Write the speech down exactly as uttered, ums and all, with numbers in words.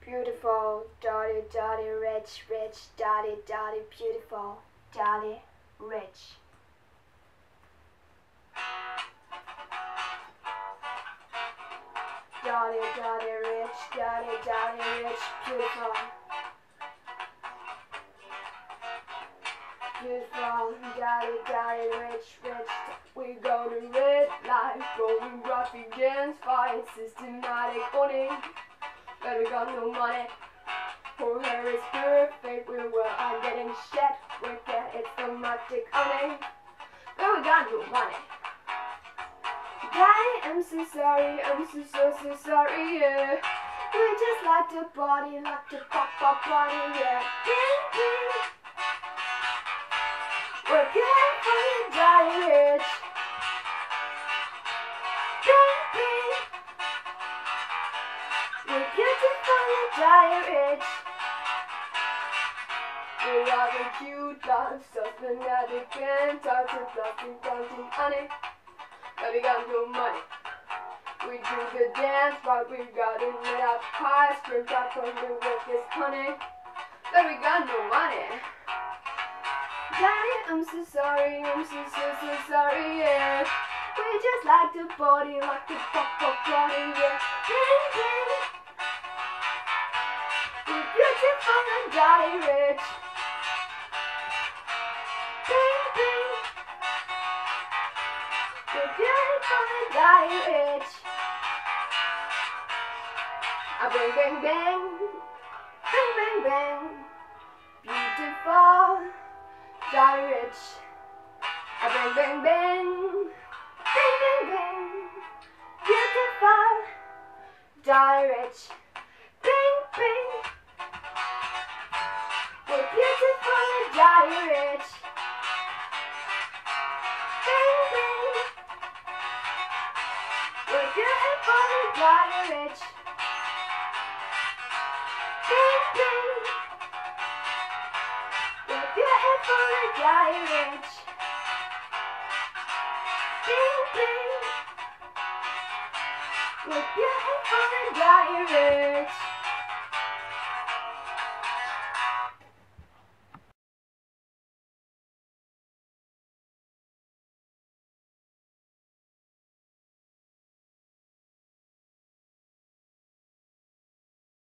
Beautiful, dirty, dirty, rich, rich, dirty, dirty, beautiful, dirty, rich. Dirty, dirty, rich, dirty, dirty, rich, beautiful. Beautiful, dirty, dirty, rich, rich. We go to red light, going rough against fight, systematic owning. But we got no money. Her hair is perfect, we were all getting shit. Wicked, it's dramatic owning. But we got no money. Daddy, I'm so sorry, I'm so so so sorry, yeah. We just like to party, like to pop pop party, yeah. Ding ding. We're getting for the daddy rich. Ding ding. We're beautiful and daddy rich. We are the cute dogs, so fanatic and toxic, plastic, plastic, honey. But we got no money. We do the dance, but we got it made up pie. Screamed out from the with this honey. But we got no money. Daddy, I'm so sorry, I'm so so so sorry, yeah. We just like to party, like to pop pop party, yeah. Ding ding. We're beautiful and daddy rich. Ding ding. We're beautiful and daddy rich. A bang bang bang, bang bang bang. Beautiful, daddy rich. A bang bang bang, bang bang bang. Beautiful, daddy rich. Bang bang. We're beautiful and daddy rich. Bang bang. We're beautiful and daddy rich. Bang bang. We're beautiful and daddy rich. Bang bang. We're beautiful and daddy rich.